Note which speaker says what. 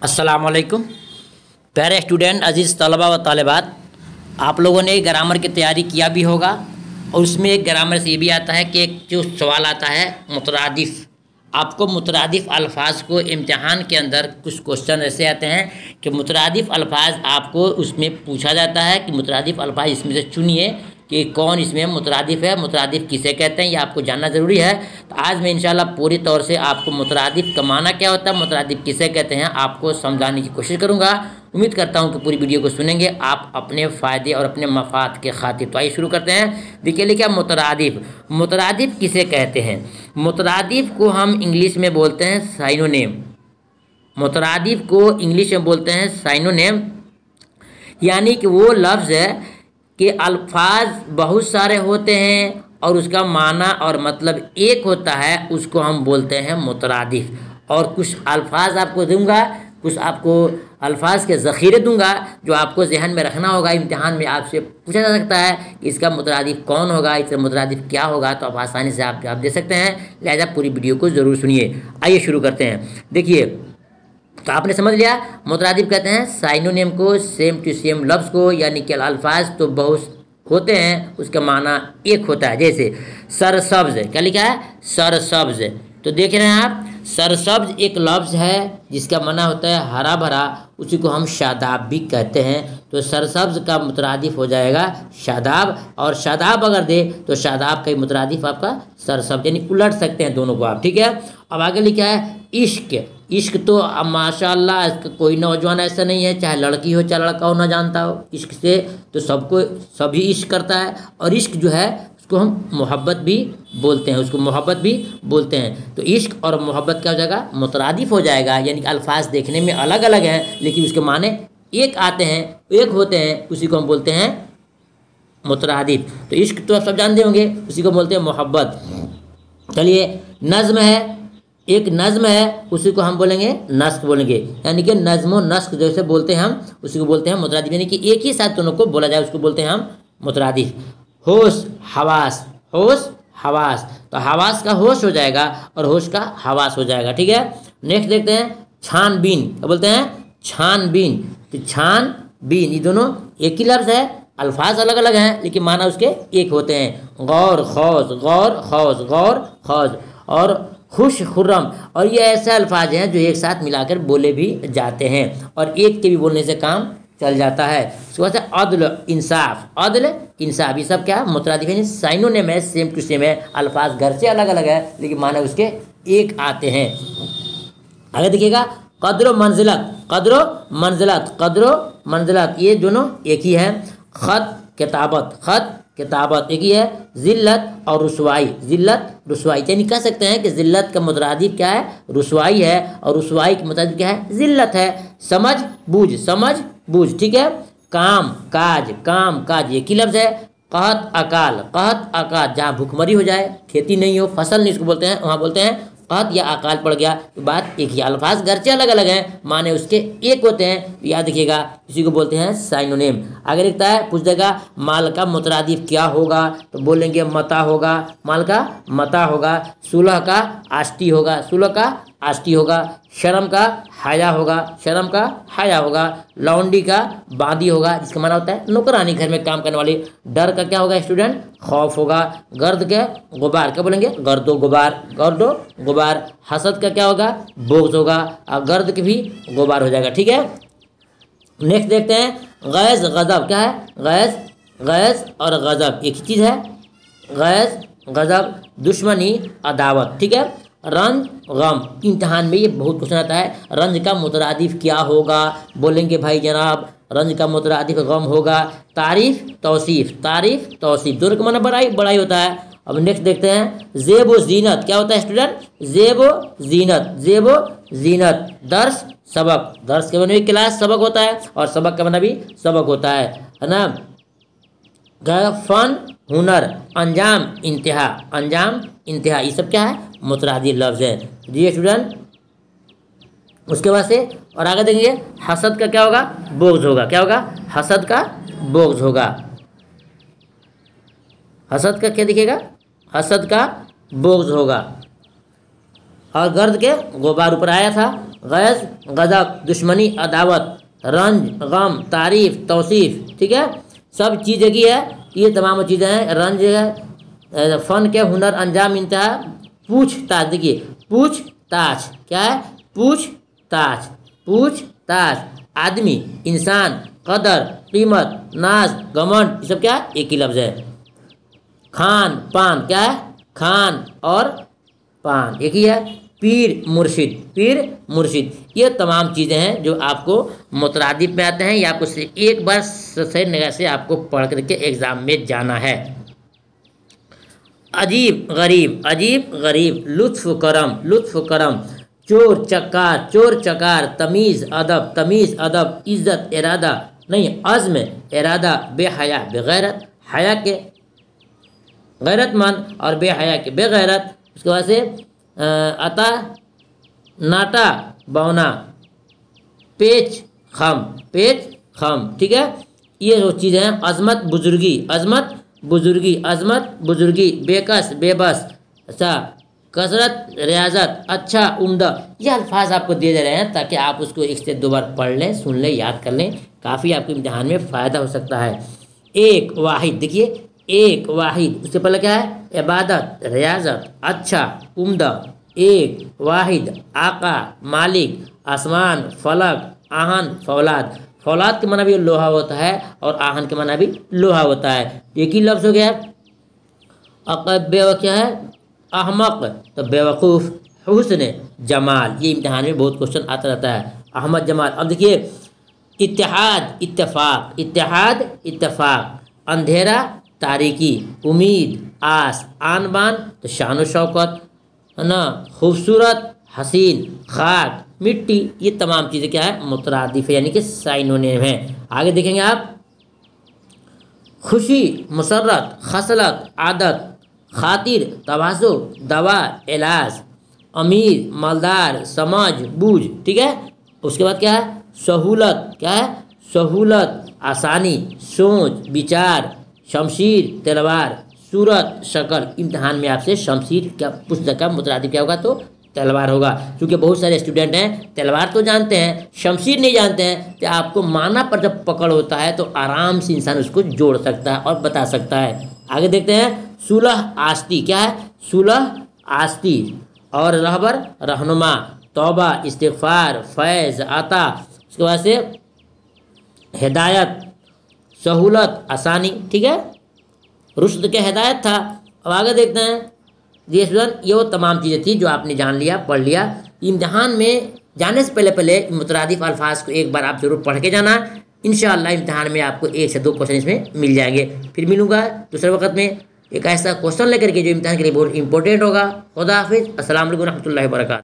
Speaker 1: अस्सलाम वालेकुम प्यारे स्टूडेंट अजीज़ तलबा व तालिबात, आप लोगों ने ग्रामर की तैयारी किया भी होगा और उसमें एक ग्रामर से ये भी आता है कि एक जो सवाल आता है मुतरादिफ़। आपको मुतरादिफ़ अल्फाज को इम्तिहान के अंदर कुछ क्वेश्चन ऐसे आते हैं कि मुतरादिफ़ अल्फाज आपको उसमें पूछा जाता है कि मुतरादिफ़ अल्फाज इसमें से चुनिए कि कौन इसमें मुतरादिफ़ है, मुतरादिफ़ किसे कहते हैं, ये आपको जानना ज़रूरी है। तो आज मैं इंशाल्लाह पूरी तौर से आपको मुतरादिफ़ का माना क्या होता है, मुतरादिफ़ किसे कहते हैं, आपको समझाने की कोशिश करूँगा। उम्मीद करता हूँ कि पूरी वीडियो को सुनेंगे आप अपने फ़ायदे और अपने मफाद के खातिर। तो आइए शुरू करते हैं। देखिए लिखा मुतरादिफ़। मुतरादिफ़ किसे कहते हैं? मुतरादिफ़ को हम इंग्लिश में बोलते हैं साइनोनेम। मुतरादिफ़ को इंग्लिश में बोलते हैं साइनोनेम, यानी कि वो लफ्ज़ है कि अल्फाज बहुत सारे होते हैं और उसका माना और मतलब एक होता है, उसको हम बोलते हैं मुतरादिफ़। और कुछ अल्फाज आपको दूंगा, कुछ आपको अल्फाज के ज़ख़ीरे दूंगा जो आपको जहन में रखना होगा। इम्तिहान में आपसे पूछा जा सकता है कि इसका मुतरादिफ़ कौन होगा, इसका मुतरादिफ़ क्या होगा, तो आप आसानी से आप जवाब दे सकते हैं। लिहाजा पूरी वीडियो को ज़रूर सुनिए। आइए शुरू करते हैं। देखिए, तो आपने समझ लिया मुतरादिफ़ कहते हैं साइनोनिम को, सेम टू सेम लफ्ज़ को, यानी कि अल्फाज तो बहुत होते हैं उसका माना एक होता है। जैसे सरसब्ज़, क्या लिखा है? सरसब्ज़। तो देख रहे हैं आप, सरसब्ज़ एक लफ्ज़ है जिसका माना होता है हरा भरा, उसी को हम शादाब भी कहते हैं। तो सरसब्ज़ का मुतरादिफ़ हो जाएगा शादाब, और शादाब अगर दे तो शादाब का मुतरादिफ़ आपका सरसब्ज़, यानी उलट सकते हैं दोनों को आप। ठीक है, अब आगे लिखा है इश्क। इश्क तो अब माशाअल्लाह कोई नौजवान ऐसा नहीं है, चाहे लड़की हो चाहे लड़का हो, ना जानता हो। इश्क से तो सबको सभी इश्क करता है, और इश्क जो है उसको हम मोहब्बत भी बोलते हैं, उसको मोहब्बत भी बोलते हैं। तो इश्क और मोहब्बत क्या हो जाएगा? मुतरादिफ़ हो जाएगा, यानी कि अल्फाज देखने में अलग अलग हैं लेकिन उसके माने एक आते हैं, एक होते हैं, उसी को हम बोलते हैं मुतरादिफ़। तो इश्क तो आप सब जानते होंगे, उसी को बोलते हैं मोहब्बत। चलिए, नज़्म है, एक नज़्म है, उसी को हम बोलेंगे नस्क बोलेंगे, यानी कि नज़्म व नस्क जैसे बोलते हैं हम, उसी को बोलते हैं मुतरादिफ़, यानी कि एक ही साथ दोनों को बोला जाए उसको बोलते हैं हम मुतरादिफ़। होश हवास, होश हवास, तो हवास का होश हो जाएगा और होश का हवास हो जाएगा। ठीक है, नेक्स्ट देखते हैं छानबीन। क्या बोलते हैं? छानबीन। तो छानबीन, ये दोनों एक ही लफ्ज़ है, अल्फाज अलग अलग हैं लेकिन माना उसके एक होते हैं। गौर खौज, गौर खौज, गौर खौज, और खुश खुर्रम, और ये ऐसे अल्फाज हैं जो एक साथ मिलाकर बोले भी जाते हैं और एक के भी बोलने से काम चल जाता है। उसके बाद अदल इंसाफ, अदल इंसाफ, ये सब क्या मुतरादिफ़ है, साइनोनिम है, सेम टू सेम है, अल्फाज घर से अलग अलग है लेकिन माना उसके एक आते हैं। आगे देखिएगा कद्र मंजिलत, कद्र मंजिलत, कद्र मंजिलत, ये दोनों एक ही है। ख़त किताबत, ख़त किताबत एक ही है। ज़िल्लत और रुसवाई, ज़िल्लत रुसवाई, यानी कह सकते हैं कि ज़िल्लत का मुतरादिफ़ क्या है? रुसवाई है, और रुसवाई का मुतरादिफ़ क्या है? ज़िल्लत है। समझ बूझ, समझ बूझ, ठीक है। काम काज, काम काज एक ही लफ्ज़ है। कहत अकाल, कहत अकाल, जहाँ भूखमरी हो जाए, खेती नहीं हो, फसल नहीं, उसको बोलते हैं, वहाँ बोलते हैं कहत या अकाल पड़ गया, तो बात एक ही। अल्फाज गर्चे अलग अलग हैं, माने उसके एक होते हैं, याद रखिएगा, इसी को बोलते हैं साइनोनिम। आगे लिखता है, पूछ देगा माल का मुतरादिफ़ क्या होगा, तो बोलेंगे मता होगा, माल का मता होगा। सुलह का आष्टी होगा, सुलह का आष्टी होगा। शर्म का हाया होगा, शर्म का हाया होगा। लौंडी का बादी होगा, जिसका माना होता है नौकरानी, घर में काम करने वाली। डर का क्या होगा स्टूडेंट? खौफ होगा। गर्द के गुबार, क्या बोलेंगे? गर्दो गुबार, गर्दो गुबार। हसद का क्या होगा? बोझ होगा, और गर्द के भी गुबार हो जाएगा। ठीक है, नेक्स्ट देखते हैं गैज़ गज़ब। क्या है? गैज़, गैज़ और गज़ब एक ही चीज़ है। गैज़ गज़ब, दुश्मनी अदावत। ठीक है, रंज गम, इम्तिहान में ये बहुत क्वेश्चन आता है, रंज का मुतरादिफ़ क्या होगा? बोलेंगे भाई जनाब रंज का मुतरादिफ़ गम होगा। तारीफ़ तौसीफ़, तारीफ़ तौसीफ़, दोनों का माना बड़ाई बड़ाई होता है। अब नेक्स्ट देखते हैं ज़ेब व ज़ीनत। क्या होता है स्टूडेंट? ज़ेब व ज़ीनत, ज़ेब व ज़ीनत। दर्स सबक, दर्स के माने भी क्लास, सबक होता है, और सबक का माना भी सबक होता है ना। फ़न हुनर, अंजाम इंतहा, अंजाम इंतहा, ये सब क्या है? मुतरादिफ़ लफ्ज़ है। जी स्टूडेंट, उसके बाद से और आगे देखेंगे हसद का क्या होगा? बोझ होगा। क्या होगा? हसद का बोझ होगा। हसद का क्या दिखेगा? हसद का बोझ होगा। और गर्द के गुबार ऊपर आया था, गैज़ गज़ब, दुश्मनी अदावत, रंज गम, तारीफ़ तौसीफ़, ठीक है, सब चीज़ की है, ये तमाम चीज़ें हैं। रंज है, फ़न के हुनर अंजाम इंतहा, पूछताछ, देखिए पूछताछ क्या है, पूछताछ, पूछताछ, आदमी, इंसान, कदर, कीमत, नाज, घमंड, ये सब क्या है, एक ही लफ्ज़ है। खान पान क्या है, खान और पान एक ही है। पीर मुर्शिद, पीर मुर्शिद, ये तमाम चीज़ें हैं जो आपको मुतरादिफ में आते हैं। ये आपको सिर्फ एक बार सही निगाह से आपको पढ़ करके एग्ज़ाम में जाना है। अजीब गरीब, अजीब गरीब, लुत्फ़ करम, लुत्फ़ करम, चोर चकार, चोर चकार, तमीज़ अदब, तमीज़ अदब, इज़्ज़त इरादा नहीं, अज़्म इरादा, बेहया बेगैरत, हया के गैरतमंद और बेहया के बेगैरत। उसके बाद से अता नाटा बौना, पेच खम, पेच खम, ठीक है, ये जो चीज़ें हैं। अज़मत बुजुर्गी, अज़मत बुजुर्गी, अज़मत बुजुर्गी, बेकस बेबस, अच्छा, कसरत रियाजत, अच्छा उम्दा, ये अल्फाज आपको दिए जा रहे हैं ताकि आप उसको एक से दो बार पढ़ लें, सुन लें, याद कर लें, काफ़ी आपके इम्तिहान में फ़ायदा हो सकता है। एक वाहिद, देखिए एक वाहिद, उससे पहले क्या है, इबादत रियाजत, अच्छा उम्दा, एक वाहिद, आका मालिक, आसमान फलक, आहन फौलाद, फौलाद के माना भी लोहा होता है और आहन के माना भी लोहा होता है, एक ही लफ्ज़ हो गया। अक़ब क्या है, अहमक तो बेवकूफ़, हुस्न जमाल, ये इम्तिहान में बहुत क्वेश्चन आता रहता है, अहमद जमाल। अब देखिए इत्तेहाद इत्तेफाक, इत्तेहाद इत्तेफाक, अंधेरा तारीकी, उम्मीद आस, आन बान तो शान व शौकत, है ना, खूबसूरत हसीन, खाक मिट्टी, ये तमाम चीज़ें क्या है, मुतरादिफ है, यानी कि साइनोनिम है। आगे देखेंगे आप, खुशी मुसर्रत, खसलत आदत, खातिर तवाज़ु, दवा इलाज, अमीर मालदार, समझ बूझ, ठीक है। उसके बाद क्या है, सहूलत, क्या है, सहूलत आसानी, सोच विचार, शमशीर तलवार, सूरत शक्ल। इम्तिहान में आपसे शमशीर क्या पुस्तक का मुतरादिफ क्या होगा, तो तलवार होगा। क्योंकि बहुत सारे स्टूडेंट हैं तलवार तो जानते हैं, शमशीर नहीं जानते हैं, तो आपको माना पर जब पकड़ होता है तो आराम से इंसान उसको जोड़ सकता है और बता सकता है। आगे देखते हैं, सुलह आस्ती, क्या है, सुलह आस्ती, और रहबर रहनुमा, तौबा इस्तिग़फ़ार, फैज़ अता, उसके बाद से हिदायत, सहूलत आसानी, ठीक है, रुश्द के हिदायत था। अब आगे देखते हैं, ये स्टूडेंट, ये वो तमाम चीज़ें थी जो आपने जान लिया, पढ़ लिया। इम्तिहान में जाने से पहले मुतरादिफ अल्फाज को एक बार आप जरूर पढ़ के जाना। इंशाअल्लाह इम्तिहान में आपको 1 से 2 क्वेश्चन इसमें मिल जाएंगे। फिर मिलूंगा दूसरे वक्त में एक ऐसा क्वेश्चन लेकर के जो इम्तिहान के लिए बहुत इंपॉर्टेंट होगा। खुदा हाफिज़, अस्सलाम वालेकुम रहमतुल्लाहि व बरकातहू।